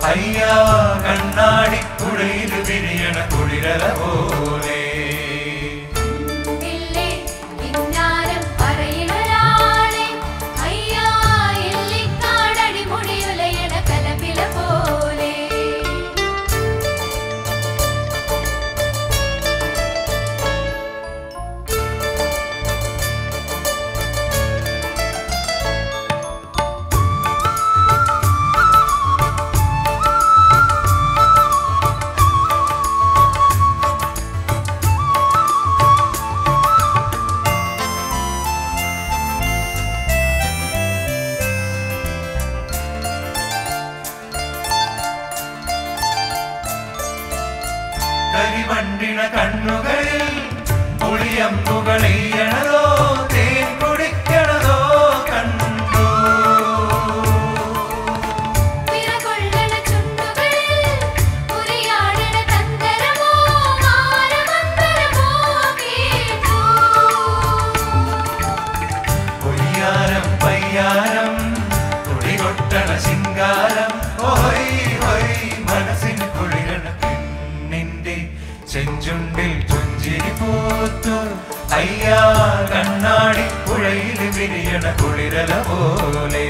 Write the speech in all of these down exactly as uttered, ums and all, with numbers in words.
അയ്യാ കണ്ണാടി പുഴയിൽ വിരിയണ കുളിരല പോലെ കരിവണ്ടിണ കണ്ണുകളിൽ പുളിയമ്പുകളെയ്യണതോ തേൻ കുടിക്കണതോ കണ്ടു പൊയ്യാരം പയ്യാരം തുടികൊട്ടണ ശിങ്കാരം ഓയ് ഓയ് മനസ്സിന് കുളിരണ ചെഞ്ചുണ്ടിൽ പുഞ്ചിരി പൂത്തു അയ്യാ കണ്ണാടി പുഴയിൽ വിരിയണ കുളിരല പോലെ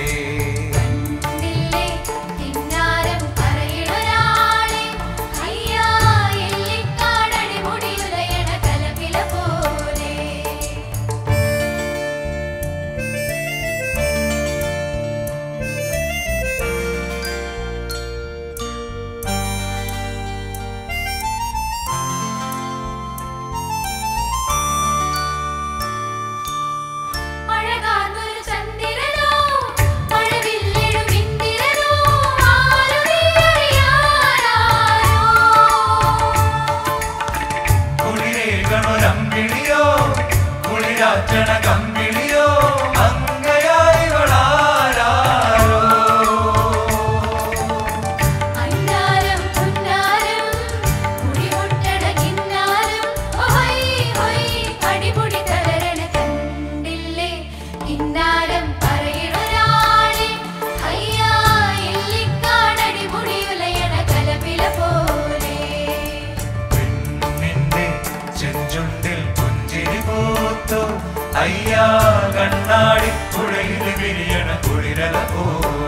കുളിരാറ്റണ കമ്പിളിയോ അങ്കയായികളാരോ അന്നാരം പുന്നാരം കുടിമുട്ടണ കിന്നാരം ഓയ് ഓയ് അടിപൊളി തളരണ കണ്ടില്ലേ കിന്നാരം പറയണൊരാളെ അയ്യാ എല്ലിക്കാടടി മുടിയുലയണ കലപില പോലെ പെണ്ണിന്റെ ചെഞ്ചുണ്ടിൽ പുഞ്ചിരി പൂത്തു അയ്യാ കണ്ണാടി പുഴയിൽ വിരിയണ കുളിരല പോ